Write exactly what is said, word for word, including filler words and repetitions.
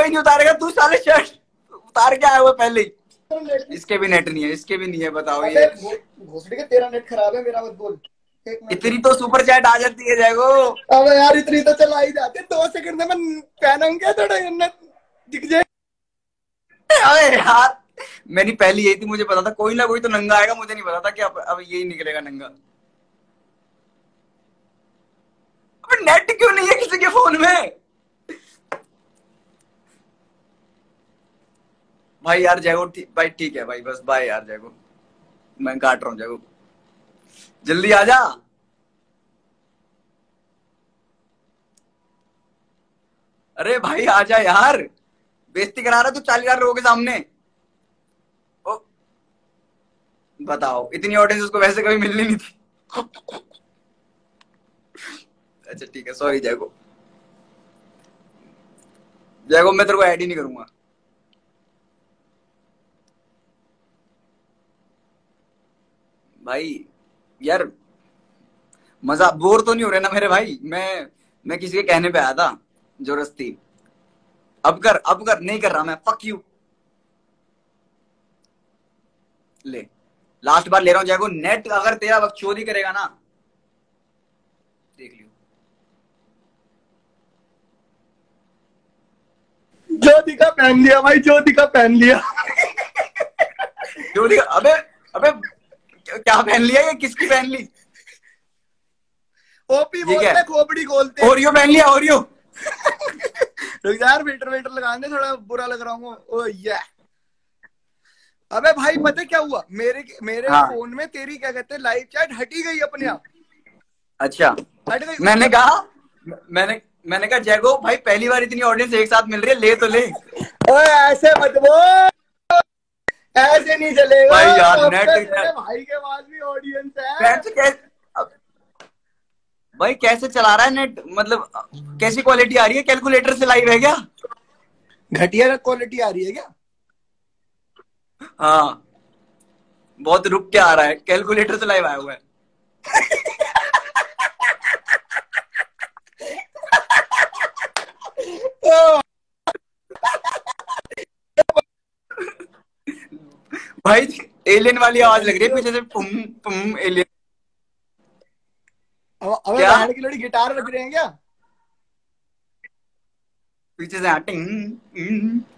कोई नहीं उतारेगा, तू साले शर्ट उतार के आया हुआ पहले ही। इसके भी नेट नहीं है, इसके भी नहीं है, बताओ ये। घोसड़ी के तेरा नेट खराब है, मेरा मत बोल। इतनी तो सुपर चैट आ जाती है जैगो। अबे यार इतनी तो चला ही जाते, दो सेकंड में मैं पहनूंगा क्या थोड़ा दिख जाए। अबे यार मेरी पहली यही थी, मुझे पता था कोई ना कोई तो नंगा आएगा, मुझे नहीं पता था कि अब अब यही निकलेगा नंगा। अबे नेट क्यों नहीं है किसी के फोन में? भाई यार जैगो भाई ठीक है भाई, बस बाय यार जैगो, मैं काट रहा हूँ जैगो, जल्दी आ जा। अरे भाई आ जा यार, बेइज्जती करा रहा तू चालीस हजार लोगों के सामने। ओ, बताओ इतनी ऑडियंस उसको वैसे कभी मिलनी नहीं थी। अच्छा ठीक है, सॉरी जैगो, जैगो मैं तेरे को ऐड ही नहीं करूंगा। भाई यार मजा, बोर तो नहीं हो रहे ना मेरे भाई? मैं मैं किसी के कहने पे आया था, जरूरत थी। अब कर, अब कर, नहीं कर रहा मैं, फक यू। ले लास्ट बार ले रहा हूं जैगो, नेट अगर तेरा वक्त चोरी करेगा ना, देख लियो। ज्योति का पहन लिया भाई, ज्योति का पहन लिया। ज्योति का, अबे अबे क्या पहन लिया, ये किसकी पहन ली? ओपी बोलते, खोपड़ी खोलते। ओरियो पहन लिया, ओरियो। रुक यार, फिल्टर फिल्टर लगाने, थोड़ा बुरा लग रहा हूँ। ओ ये अबे भाई पता है क्या हुआ, मेरे मेरे हाँ। फोन में तेरी क्या कहते हैं लाइव चैट हटी गई अपने आप। अच्छा हट गई। मैंने कहा मैंने मैंने कहा जैगो भाई पहली बार इतनी ऑडियंस एक साथ मिल रही है, ले तो ले। ओए ऐसे मत बोल, ऐसे नहीं चलेगा भाई यार नेट भाई के पास भी ऑडियंस है। कैसे, भाई कैसे चला रहा है नेट, मतलब कैसी क्वालिटी आ रही है? कैलकुलेटर से लाइव है क्या? घटिया क्वालिटी आ रही है क्या? हाँ बहुत रुक के आ रहा है, कैलकुलेटर से लाइव आया हुआ है। भाई एलियन वाली आवाज लग रही है पीछे से, पुम पुम एलियन। अब बहन की लड़ी गिटार बज रहे हैं क्या पीछे से? टिंग